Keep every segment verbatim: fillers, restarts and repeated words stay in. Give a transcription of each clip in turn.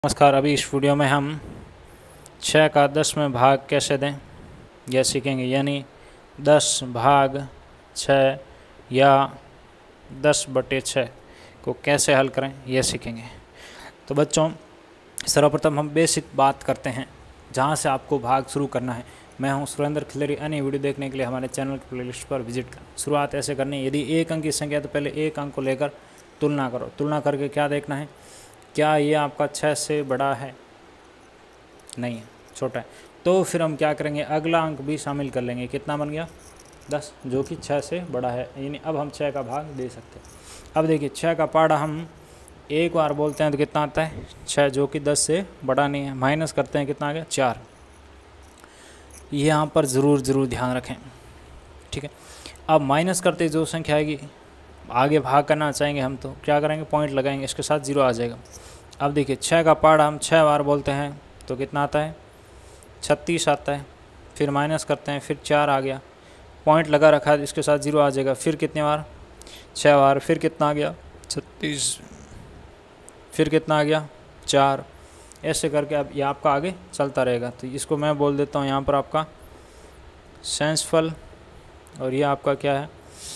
नमस्कार। अभी इस वीडियो में हम छः का दस में भाग कैसे दें यह सीखेंगे, यानी दस भाग छः या दस बटे छः को कैसे हल करें यह सीखेंगे। तो बच्चों, सर्वप्रथम हम बेसिक बात करते हैं जहां से आपको भाग शुरू करना है। मैं हूं सुरेंद्र खिलरी। अन्य वीडियो देखने के लिए हमारे चैनल की प्लेलिस्ट पर विजिट करें। शुरुआत ऐसे करनी है, यदि एक अंक की संख्या तो पहले एक अंक को लेकर तुलना करो। तुलना करके क्या देखना है, क्या ये आपका छः से बड़ा है? नहीं है, छोटा है। तो फिर हम क्या करेंगे, अगला अंक भी शामिल कर लेंगे। कितना बन गया? दस, जो कि छः से बड़ा है, यानी अब हम छः का भाग दे सकते हैं। अब देखिए, छः का पहाड़ा हम एक बार बोलते हैं तो कितना आता है? छः, जो कि दस से बड़ा नहीं है। माइनस करते हैं, कितना आ गया? चार। ये यहाँ पर ज़रूर ज़रूर ध्यान रखें, ठीक है। अब माइनस करते जो संख्या आएगी, आगे भाग करना चाहेंगे हम, तो क्या करेंगे? पॉइंट लगाएंगे, इसके साथ जीरो आ जाएगा। अब देखिए, छः का पहाड़ा हम छः बार बोलते हैं तो कितना आता है? छत्तीस आता है। फिर माइनस करते हैं, फिर चार आ गया, पॉइंट लगा रखा है, इसके साथ जीरो आ जाएगा। फिर कितने बार? छः बार। फिर कितना आ गया? छत्तीस। फिर कितना आ गया? चार। ऐसे करके अब ये आपका आगे चलता रहेगा। तो इसको मैं बोल देता हूँ यहाँ पर आपका शेषफल, और ये आपका क्या है?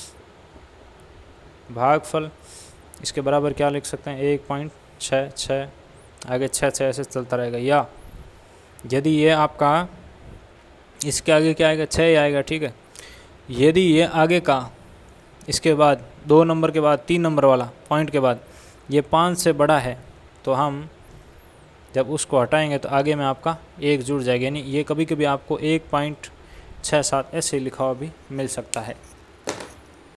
भागफल। इसके बराबर क्या लिख सकते हैं? एक पॉइंट छः छः, आगे छः छः ऐसे चलता रहेगा। या यदि ये आपका, इसके आगे क्या आएगा? छः ही आएगा, ठीक है। यदि ये आगे का, इसके बाद दो नंबर के बाद तीन नंबर वाला पॉइंट के बाद ये पाँच से बड़ा है, तो हम जब उसको हटाएंगे तो आगे में आपका एक जुड़ जाएगा। यानी ये कभी कभी आपको एक पॉइंट छः सात ऐसे लिखा हुआ भी मिल सकता है।